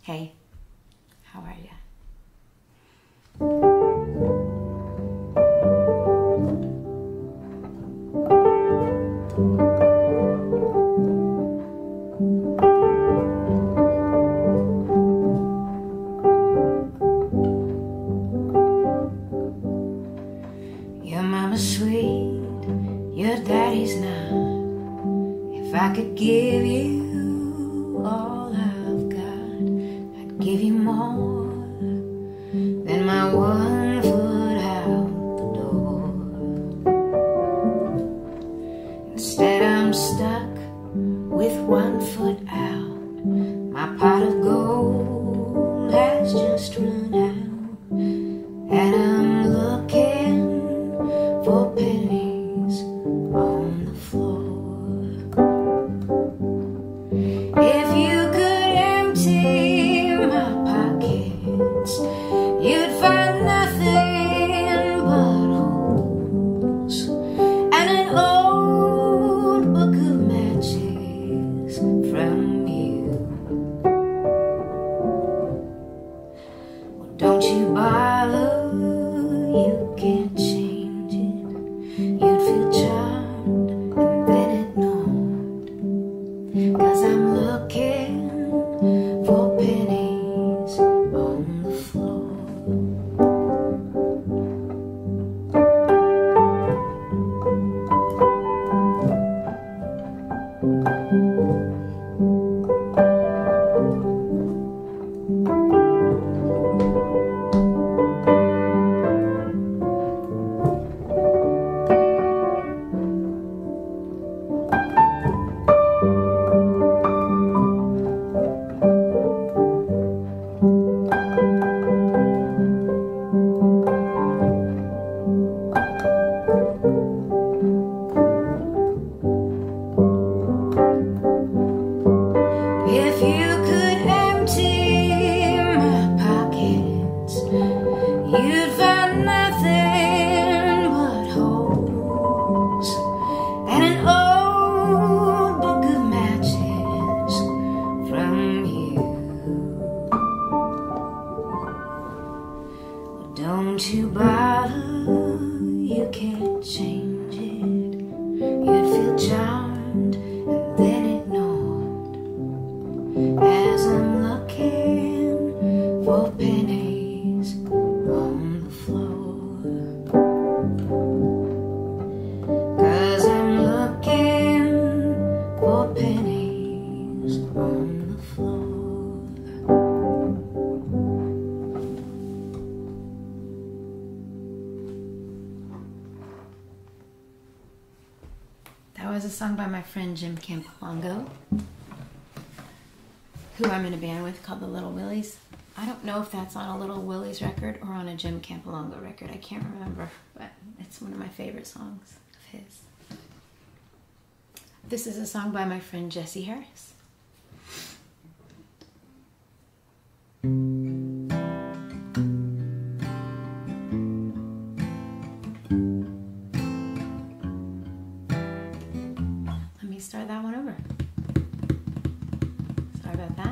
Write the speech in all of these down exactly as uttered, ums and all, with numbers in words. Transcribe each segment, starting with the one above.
Hey, how are ya? Your mama's sweet, your daddy's not. If I could give you all I've got, I'd give you more than my one foot out the door. Instead I'm stuck with one foot out. My pot of gold has just run out, and I'm looking for pennies on the floor. If you could empty my pockets, you'd find nothing but holes and an old book of matches from you. Well, don't you bother, you can't change it. You'd feel charmed and then ignored, 'cause I'm looking for pennies on the floor. If you could empty my pockets, you'd find nothing but holes and an old book of matches from you. Well, don't you bother, you can't change it. You'd feel charmed and then ignored, as I'm looking for pennies on the floor. 'Cause I'm looking for pennies on the floor. That was a song by my friend Jim Campolongo, who I'm in a band with called the Little Willies. I don't know if that's on a Little Willies record or on a Jim Campolongo record. I can't remember, but it's one of my favorite songs of his. This is a song by my friend Jesse Harris. Let me start that one over. Sorry about that.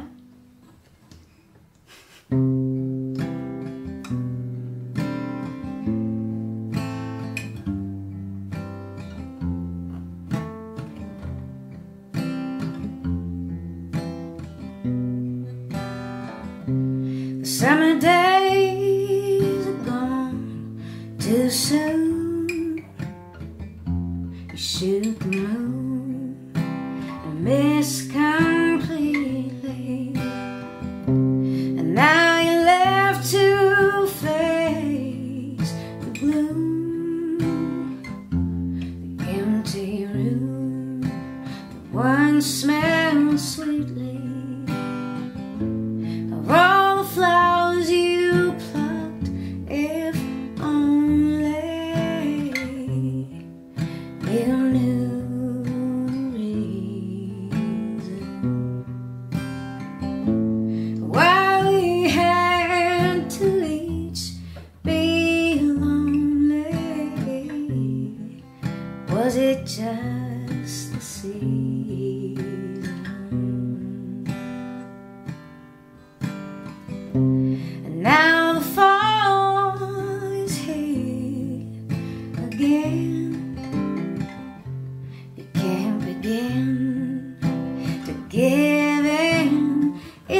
The summer days are gone too soon. You shoot the moon and miss completely, and now you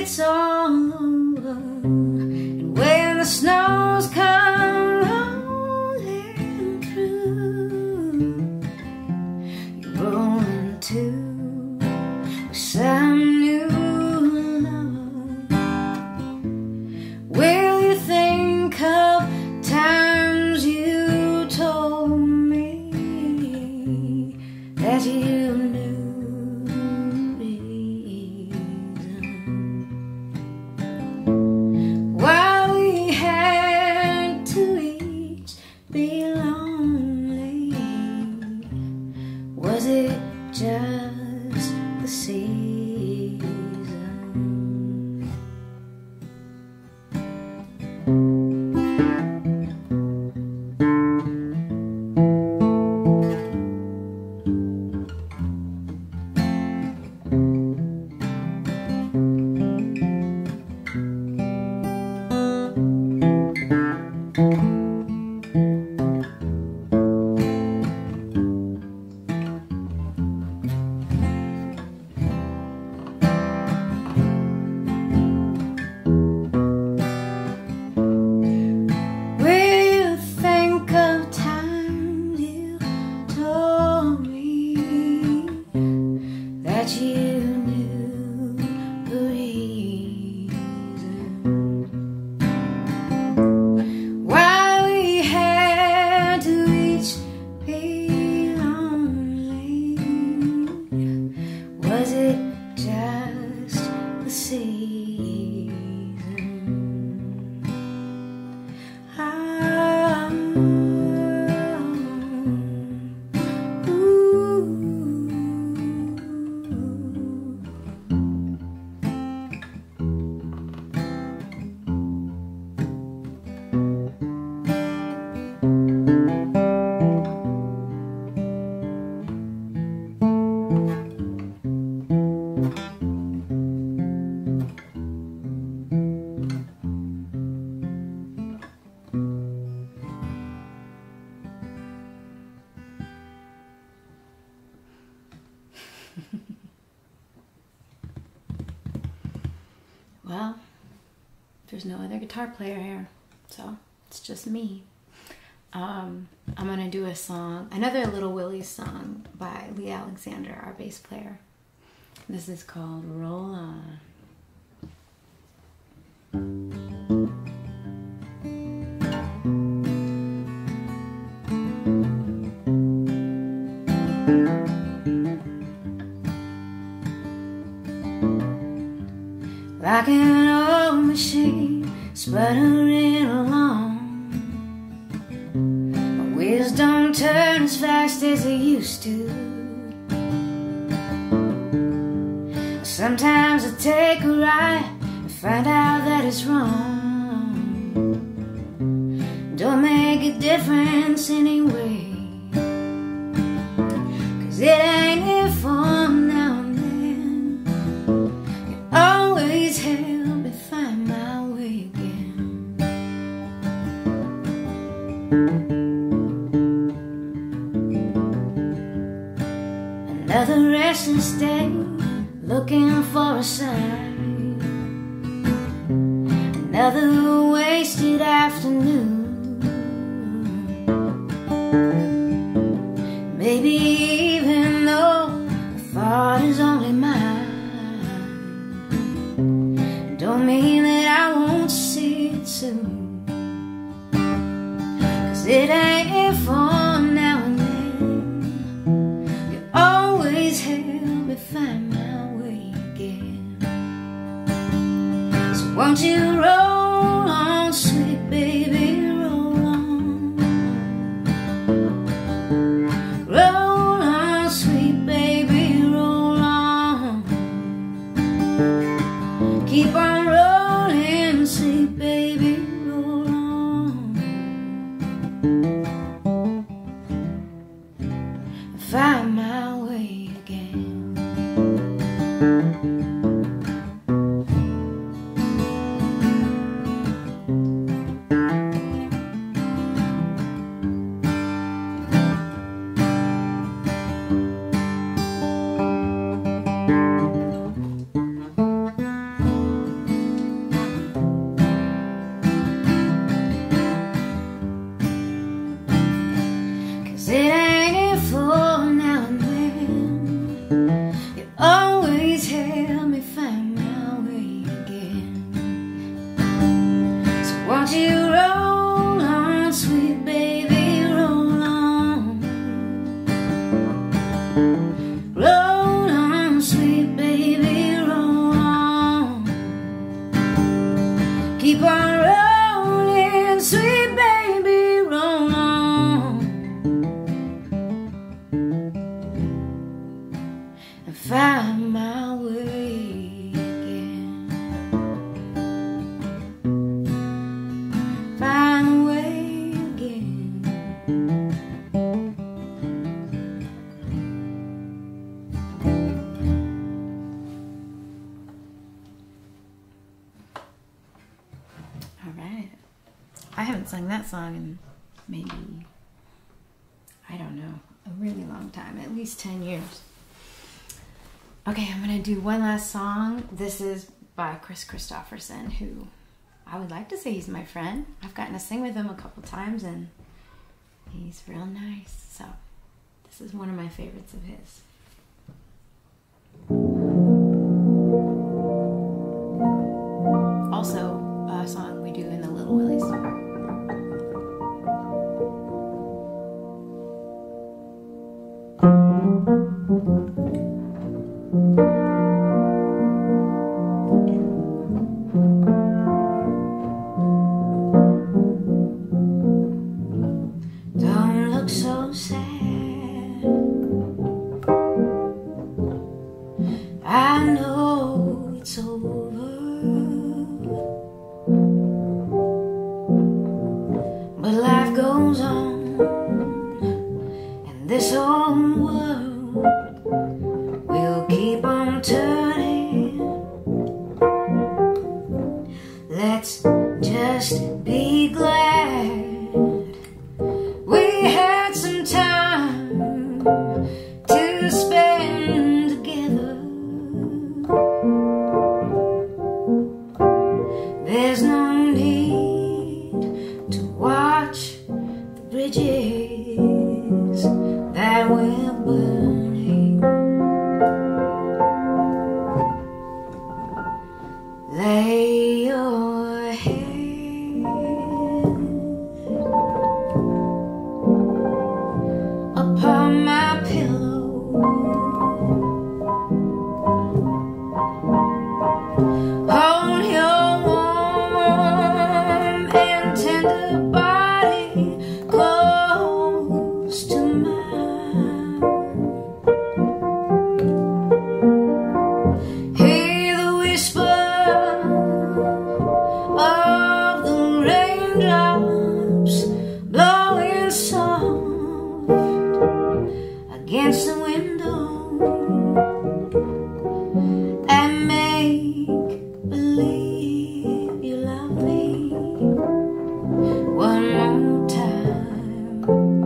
it's all over, and when the snows come rolling through, you roll into some new love. Will you think of times you told me that you knew why we had to each be lonely? Was it just the season? You knew the reason why we had to each be lonely. Was it just the season? Ah, well, there's no other guitar player here, so it's just me. Um, I'm gonna do a song, another Little Willie song by Lee Alexander, our bass player. This is called Roll On. Like an old machine sputtering along, my wheels don't turn as fast as they used to. Sometimes I take a ride and find out that it's wrong. Don't make a difference anyway, 'cause it ain't here for now and then. It always help me find my way again. Another restless day, looking for a sign. Another wasted afternoon. Maybe even though the thought is only mine, don't mean that I won't see it soon. 'Cause it ain't here for now and then. You always help me find my way again. So won't you roll on, sweet baby, roll on. Roll on, sweet baby, roll on. Keep on rolling, sweet baby, roll on. Find my way again. Keep on rolling, sweet baby, roll on, and find my way again. Find a way again. All right. I haven't sung that song in maybe, I don't know, a really long time, at least ten years. Okay, I'm gonna do one last song. This is by Chris Christopherson, who I would like to say he's my friend. I've gotten to sing with him a couple times and he's real nice. So this is one of my favorites of his. Also a song we do in the Little Willie song. Don't look so sad, I know it's over, but life goes on, and this whole world will keep on turning. Let's just be glad we had some time to spend together. There's no need to watch the bridges that we're burning. Lay your head upon my pillow, hold your warm and tender body close to mine. Hear the whisper of the raindrops blowing soft against the window, and make believe you love me one more time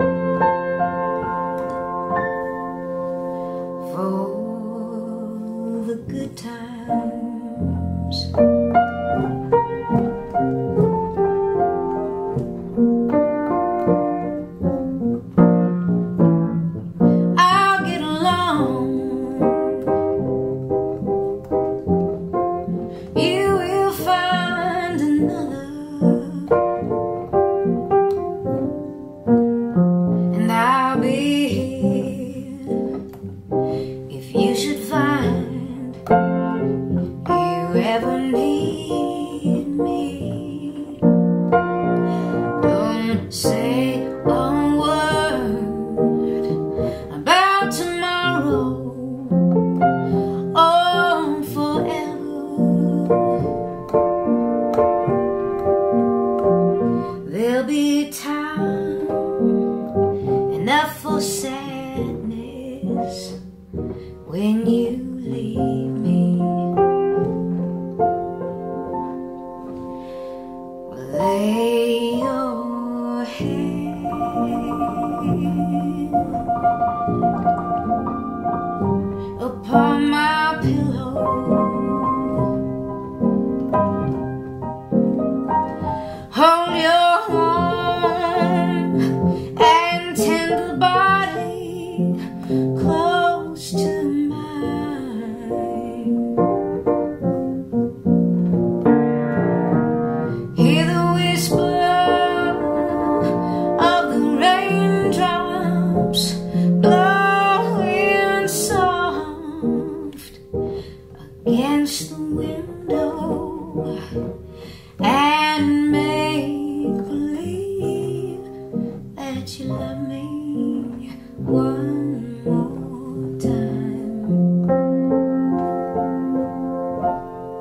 for the good times. I'll get along, you will find another, and I'll be here if you should find you ever need me. Don't say a word about tomorrow or forever. There'll be time enough for sadness when you leave me. Lay your head upon my pillow, hold your warm and tender body close to mine. Hear the whisper of the raindrops blowing soft against the window, and make believe that you love me one more time.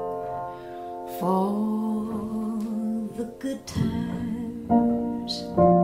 For the good times